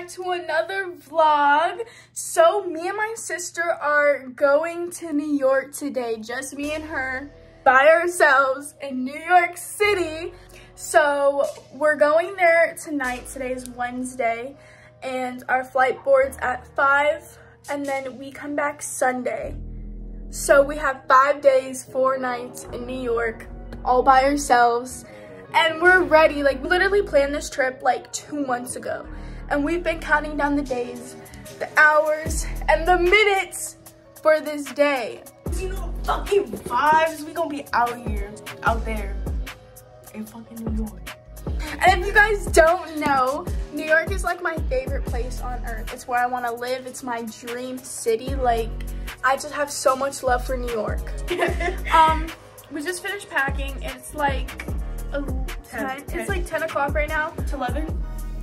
back to another vlog. So me and my sister are going to New York today, just me and her, by ourselves in New York City. So we're going there tonight. Today is Wednesday and our flight board's at 5 and then we come back Sunday. So we have 5 days, 4 nights in New York, all by ourselves. And we're ready. Like, we literally planned this trip like 2 months ago. And we've been counting down the days, the hours, and the minutes for this day. You know, fucking vibes. We gonna be out there, in fucking New York. And if you guys don't know, New York is like my favorite place on earth. It's where I want to live. It's my dream city. Like, I just have so much love for New York. We just finished packing. It's like 10. It's like 10 o'clock right now. It's 11.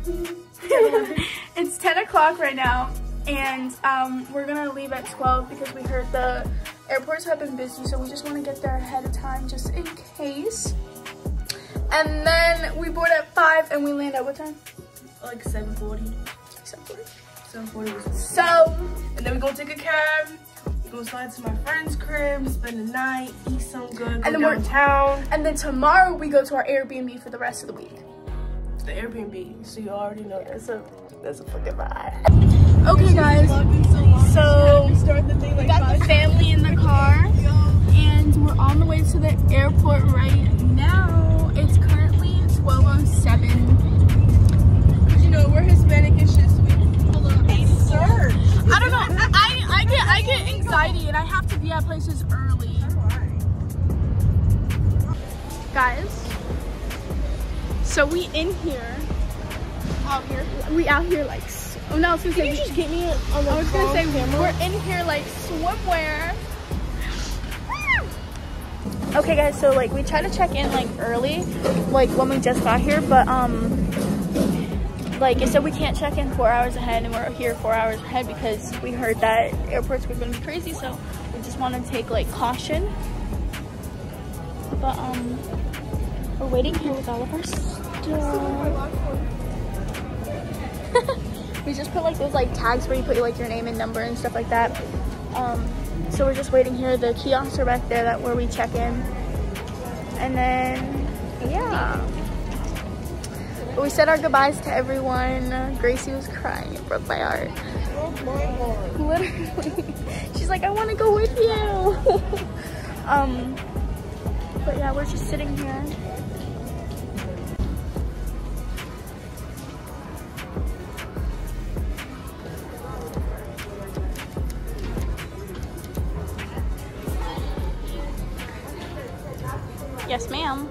It's 10 o'clock right now, and we're gonna leave at 12 because we heard the airports have been busy, so we just want to get there ahead of time just in case. And then we board at 5 and we land at what time? Like 7:40. 7:40 was So, and then we gonna take a cab. Go slide to my friend's crib, spend the night, eat some good, go downtown. And then tomorrow we go to our Airbnb for the rest of the week. The Airbnb, so you already know that's a fucking vibe. Okay guys, so we got the family in the car and we're on the way to the airport right now. It's currently 12:07. You know, we're Hispanic and shit, so sir. I don't know. I get anxiety and I have to be at places early. Guys, so we in here. Out here? We out here like, oh no, I was gonna say, you just get me on the I was gonna say, camera? we're in here like swimwear. Okay guys, so like we try to check in like early, like when we just got here, but like it said we can't check in 4 hours ahead, and we're here 4 hours ahead because we heard that airports were gonna be crazy, so we just want to take like caution. But we're waiting here with all of our stuff. We just put like those like tags where you put like your name and number and stuff like that. So we're just waiting here. The kiosks are back there, that where we check in. And then yeah. But we said our goodbyes to everyone. Gracie was crying. It broke my heart. Literally. She's like, I want to go with you. But yeah, we're just sitting here. Yes, ma'am.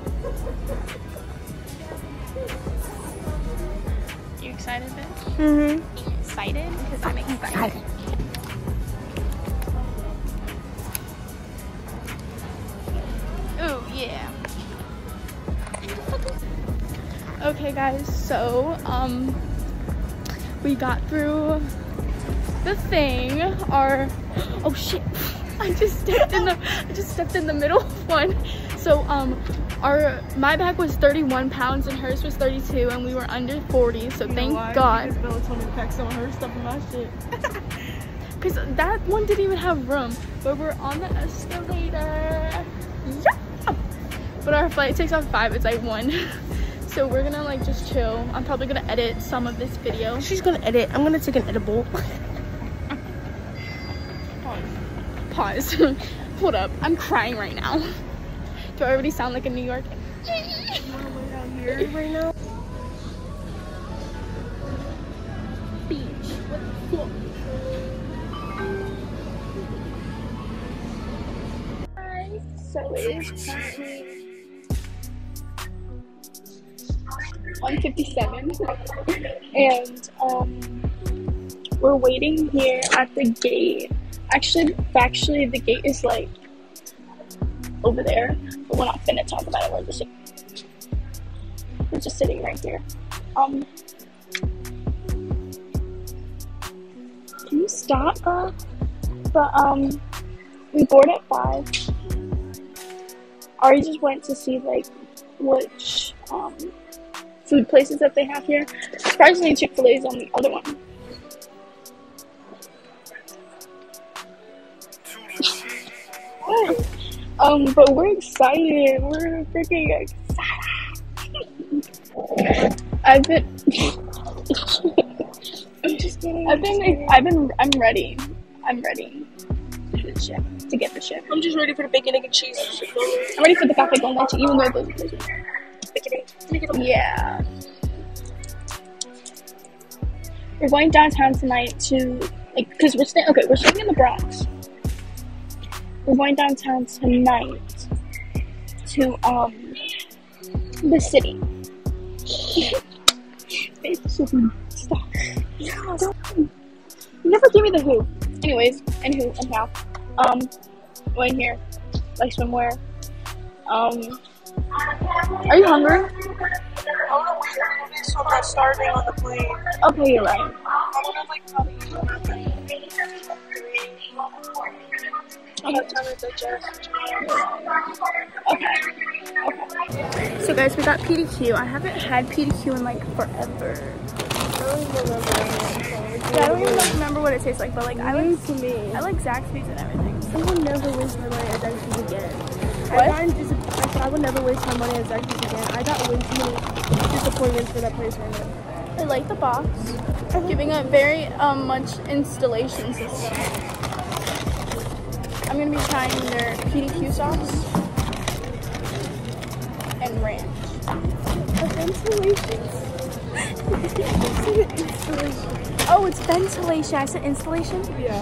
You excited, bitch? Mm-hmm. Excited? Because I'm excited. Oh, yeah. Okay, guys, so, we got through the thing. Oh shit. I just stepped in the middle of one. So my bag was 31 pounds and hers was 32, and we were under 40, so thank God. Because Bella told me to pack some of her stuff in my shit. Because that one didn't even have room. But we're on the escalator. Yeah! But our flight takes off 5, it's like 1. So we're gonna like just chill. I'm probably gonna edit some of this video. She's gonna edit. I'm gonna take an edible. Pause. Hold up. I'm crying right now. Do I already sound like a New Yorker? You wanna wait out here right now? Beach. Hi. So it is 1:57 and we're waiting here at the gate. Actually the gate is like over there, but we're not gonna talk about it. We're just sitting right here. Can you stop, girl? But we board at 5. Ari just went to see like which food places that they have here. Surprisingly, Chick-fil-A is on the other one. But we're excited. We're freaking excited. I've been. I'm just kidding. I'm ready. I'm ready to do the ship. To get the ship. I'm just ready for the bacon, egg, and cheese. I'm ready for the cafe con leche, even though those are crazy. Yeah. We're going downtown tonight to, like, cause we're staying in the Bronx. We're going downtown tonight to the city. Stop. Yeah, you never gave me the who. Anyways, anyhow. Going here, like swimwear. Are you hungry? So I'm not starving on the plane. Okay, you're right. I'm gonna like probably have time to digest. Okay. So guys, we got PDQ. I haven't had PDQ in like forever. I don't even remember what it tastes like, but like I like Zaxby's and everything. I would never waste my money at Zaxby's again. What? I would never waste my money at Zaxby's again. I got way too many disappointments for that place right now. I like the box. Giving it very much installation system. I'm gonna be trying their PDQ sauce and ranch. Ventilation. Oh, it's ventilation. I said installation? Yeah.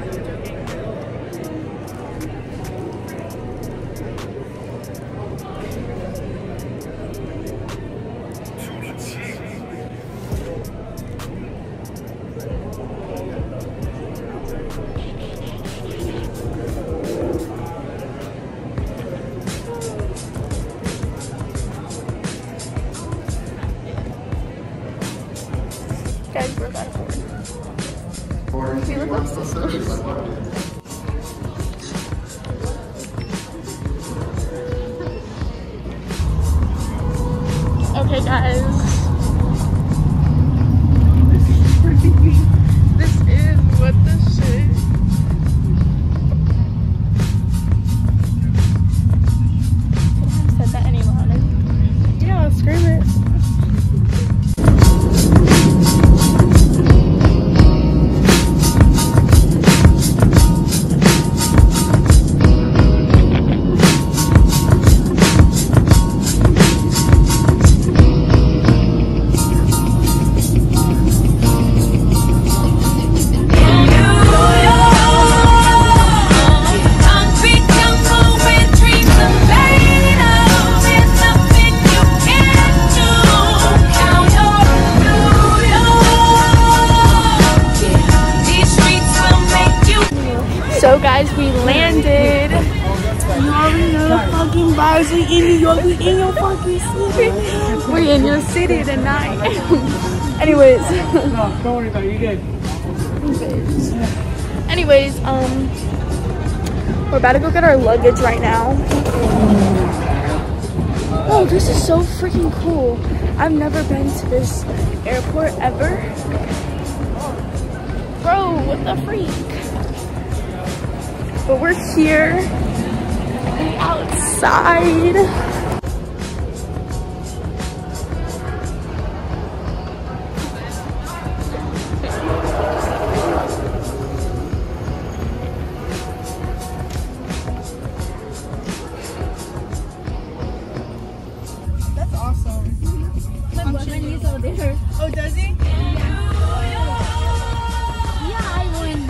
Guys, we're about to board. We look like sisters. Okay, guys. This is what this shit. Could have said that any louder. Yeah, scream it. So guys, we landed. You already know the fucking vibes. We in New York. We in your fucking city. We're in your city tonight. Anyways. No, don't worry about it. You're good. Anyways, we're about to go get our luggage right now. Oh, this is so freaking cool. I've never been to this airport ever. Bro, what the freak? But we're here outside. That's awesome. My boyfriend is over there. Oh, does he? Yeah, I won.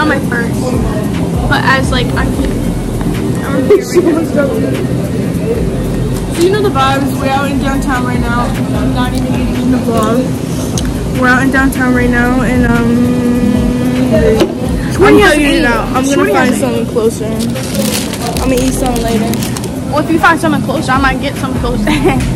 not my first, but as like I'm So you know the vibes. We're out in downtown right now. I'm not even getting in the vlog. We're out in downtown right now, and I'm hugging it out. I'm gonna find something closer. I'm gonna eat something later. Well, if you find something closer, I might get something closer.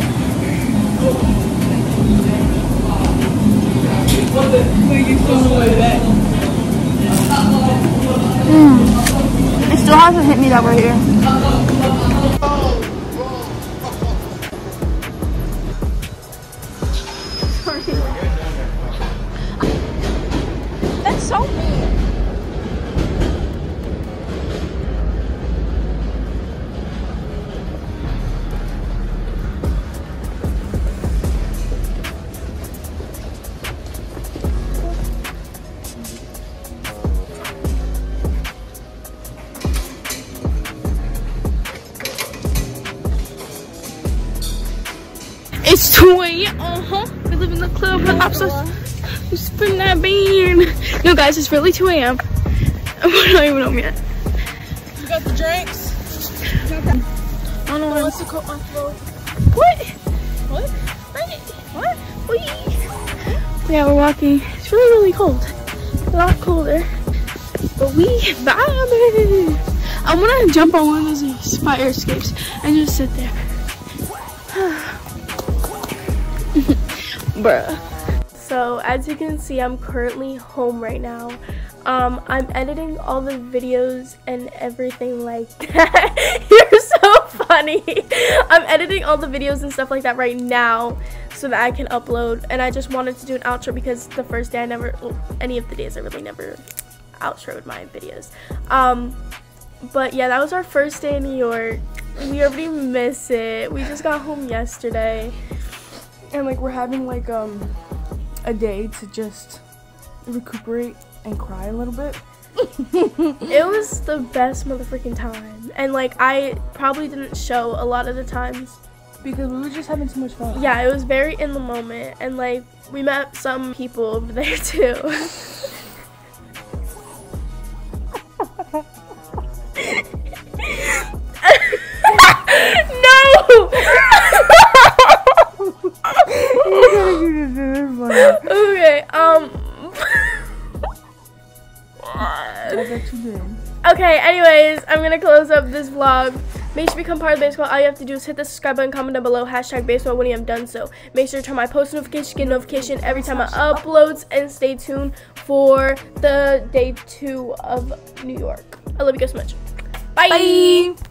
It still hasn't hit me that we're here. That's so mean. It's 2 a.m. We live in the club. I'm so spin that bean. No, guys, it's really 2 a.m. We're not even home yet. You got the drinks? I don't know What's the coat on floor? what. What? What? Yeah, we're walking. It's really, really cold. A lot colder. But we vibing. I want to jump on one of those fire escapes and just sit there. Bruh. So as you can see, I'm currently home right now. I'm editing all the videos and everything like that. You're so funny. I'm editing all the videos and stuff like that right now so that I can upload. And I just wanted to do an outro because the first day any of the days I really never outroed my videos. But yeah, that was our first day in New York. We already miss it. We just got home yesterday. And like we're having like a day to just recuperate and cry a little bit. It was the best motherfucking time. And like I probably didn't show a lot of the times Because we were just having too much fun. yeah, it was very in the moment. And like we met some people over there too. No. Okay, okay, anyways, I'm gonna close up this vlog. Make sure you become part of the baseball. All you have to do is hit the subscribe button, comment down below, #baseball when you have done so. Make sure to turn my post notification, get notification every time I upload, and stay tuned for the day 2 of New York. I love you guys so much. Bye.